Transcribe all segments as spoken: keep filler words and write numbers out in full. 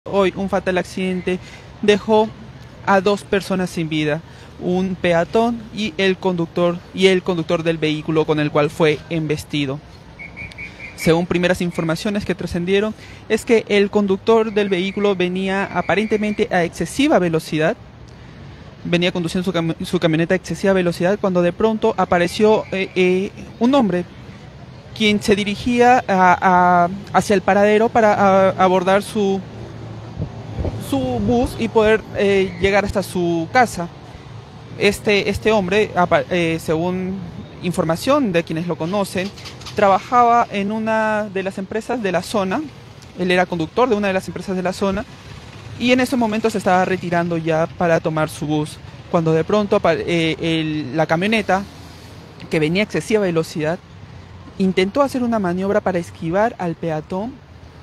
Hoy un fatal accidente dejó a dos personas sin vida, un peatón y el conductor y el conductor del vehículo con el cual fue embestido. Según primeras informaciones que trascendieron, es que el conductor del vehículo venía aparentemente a excesiva velocidad, venía conduciendo su, cam su camioneta a excesiva velocidad cuando de pronto apareció eh, eh, un hombre quien se dirigía a, a, hacia el paradero para a, abordar su su bus y poder eh, llegar hasta su casa. Este, este hombre, eh, según información de quienes lo conocen, trabajaba en una de las empresas de la zona. Él era conductor de una de las empresas de la zona y en ese momento se estaba retirando ya para tomar su bus, cuando de pronto eh, el, la camioneta, que venía a excesiva velocidad, intentó hacer una maniobra para esquivar al peatón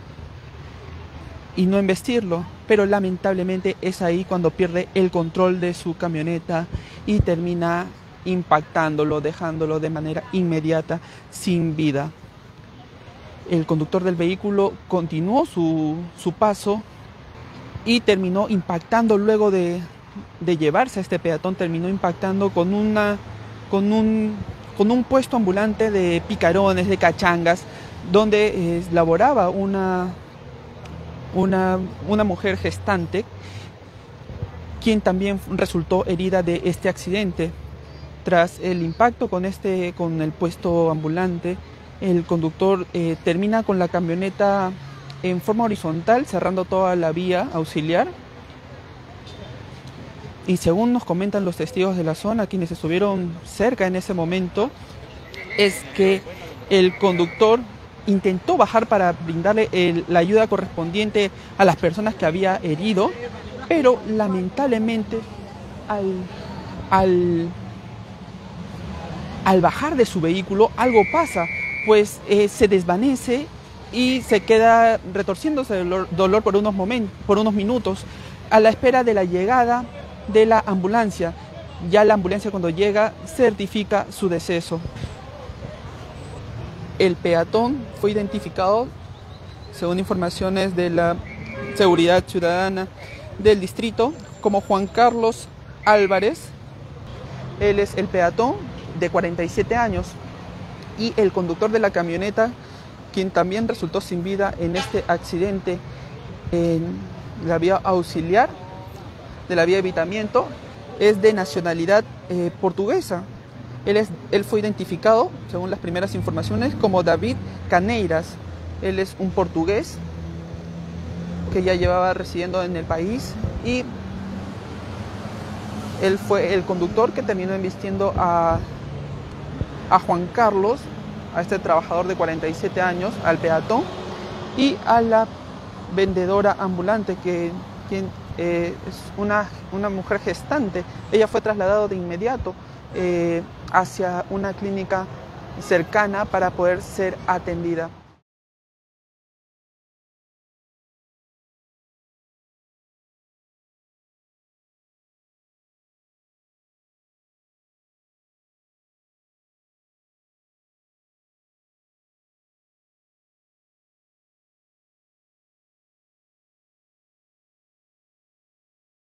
y no embestirlo, pero lamentablemente es ahí cuando pierde el control de su camioneta y termina impactándolo, dejándolo de manera inmediata sin vida. El conductor del vehículo continuó su, su paso y terminó impactando luego de, de llevarse a este peatón, terminó impactando con, una, con, un, con un puesto ambulante de picarones, de cachangas, donde eh, laboraba una... Una, una mujer gestante, quien también resultó herida de este accidente. Tras el impacto con, este, con el puesto ambulante, el conductor eh, termina con la camioneta en forma horizontal, cerrando toda la vía auxiliar. Y según nos comentan los testigos de la zona, quienes estuvieron cerca en ese momento, es que el conductor intentó bajar para brindarle el, la ayuda correspondiente a las personas que había herido, pero lamentablemente al, al, al bajar de su vehículo algo pasa, pues eh, se desvanece y se queda retorciéndose de dolor, dolor por, unos momentos, por unos minutos a la espera de la llegada de la ambulancia. Ya la ambulancia, cuando llega, certifica su deceso. El peatón fue identificado, según informaciones de la Seguridad Ciudadana del distrito, como Juan Carlos Álvarez. Él es el peatón de cuarenta y siete años y el conductor de la camioneta, quien también resultó sin vida en este accidente en la vía auxiliar de la vía de evitamiento, es de nacionalidad eh, portuguesa. Él, es, él fue identificado, según las primeras informaciones, como David Caneiras. Él es un portugués que ya llevaba residiendo en el país y él fue el conductor que terminó embistiendo a, a Juan Carlos, a este trabajador de cuarenta y siete años, al peatón y a la vendedora ambulante, que quien, eh, es una, una mujer gestante. Ella fue trasladada de inmediato Eh, hacia una clínica cercana para poder ser atendida.